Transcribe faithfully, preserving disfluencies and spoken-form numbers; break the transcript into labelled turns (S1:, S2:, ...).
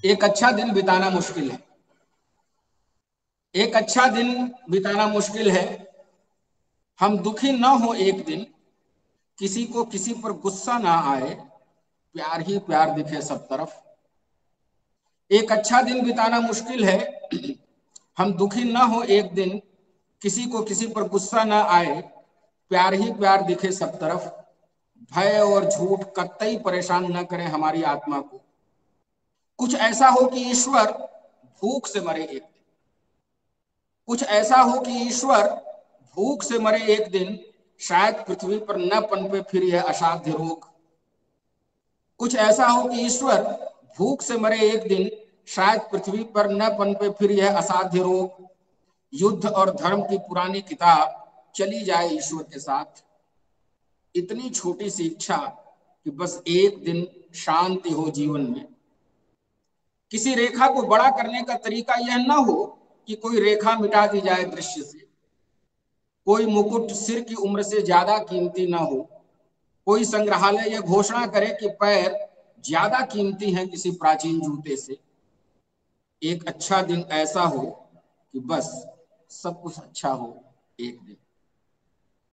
S1: एक अच्छा दिन बिताना मुश्किल है। एक अच्छा दिन बिताना मुश्किल है। हम दुखी न हो एक दिन, किसी को किसी पर गुस्सा ना आए, प्यार ही प्यार दिखे सब तरफ। एक अच्छा दिन बिताना मुश्किल है। हम दुखी न हो एक दिन, किसी को किसी पर गुस्सा ना आए, प्यार ही प्यार दिखे सब तरफ। भय और झूठ कतई परेशान न करें हमारी आत्मा को। कुछ ऐसा हो कि ईश्वर भूख से मरे एक दिन। कुछ ऐसा हो कि ईश्वर भूख से मरे एक दिन, शायद पृथ्वी पर न पनपे फिर यह असाध्य रोग। कुछ ऐसा हो कि ईश्वर भूख से मरे एक दिन, शायद पृथ्वी पर न पनपे फिर यह असाध्य रोग। युद्ध और धर्म की पुरानी किताब चली जाए ईश्वर के साथ। इतनी छोटी सी इच्छा कि बस एक दिन शांति हो जीवन में। किसी रेखा को बड़ा करने का तरीका यह न हो कि कोई रेखा मिटा दी जाए दृश्य से। कोई मुकुट सिर की उम्र से ज्यादा कीमती न हो। कोई संग्रहालय यह घोषणा करे कि पैर ज्यादा कीमती हैं किसी प्राचीन जूते से। एक अच्छा दिन ऐसा हो कि बस सब कुछ अच्छा हो एक दिन।